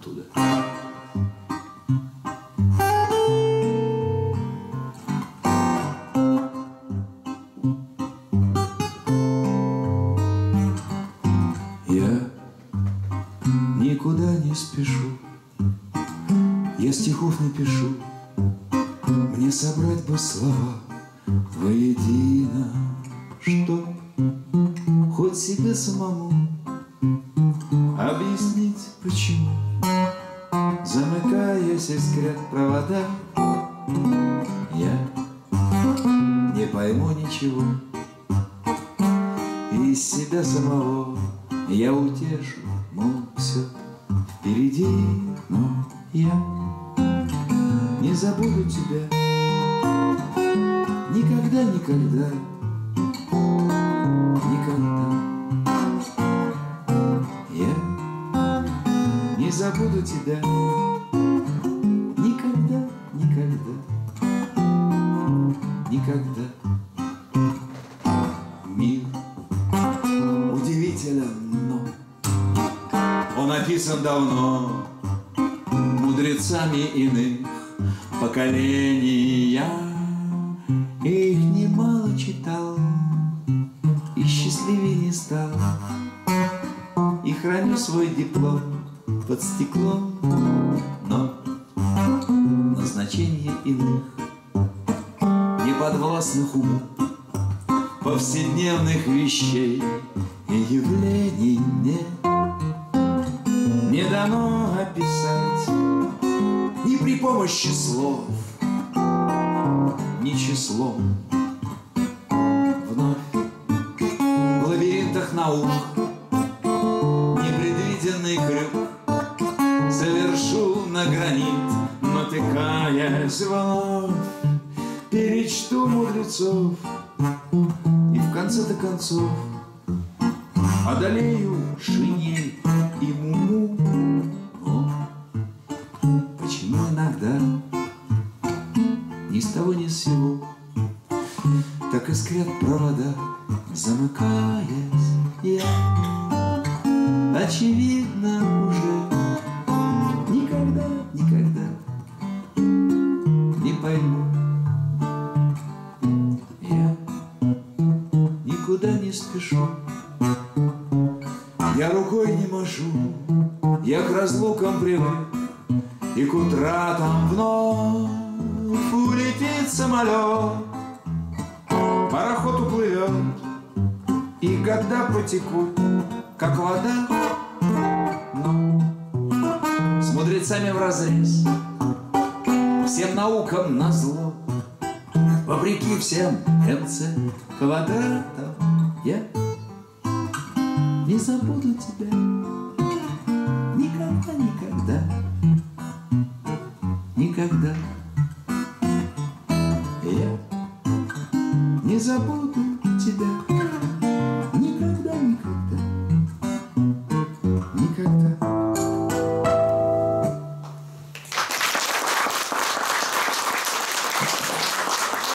оттуда. Я никуда не спешу, я стихов не пишу, мне собрать бы слова воедино, чтоб хоть себе самому объяснить, почему, замыкаясь, искрят провода, я не пойму ничего. И из себя самого я утешу, мол, все впереди, но я не забуду тебя никогда, никогда, никогда. Я не забуду тебя никогда, никогда, никогда. Мир удивителен, но он описан давно мудрецами иных поколений. Я их немало читал и счастливее не стал, и храню свой диплом под стеклом, но назначение иных неподвластных уму повседневных вещей и явлений мне не дано описать ни при помощи слов, ни числом. Вновь в лабиринтах наук непредвиденный крюк совершу на гранит, натыкаясь вновь, перечту мудрецов и в конце-то концов одолею шинель и муму. Но почему иногда ни с того ни с сего так искрят провода, замыкаясь, я очевидно уже никогда, никогда не пойму. Я никуда не спешу, я рукой не машу, я к разлукам привык, и к утратам вновь улетит самолет, пароход уплывет, и года потекут, как вода, но с мудрецами вразрез, всем наукам назло, вопреки всем МЦ квадратам, я не забуду тебя никогда, никогда, никогда. Я не забуду тебя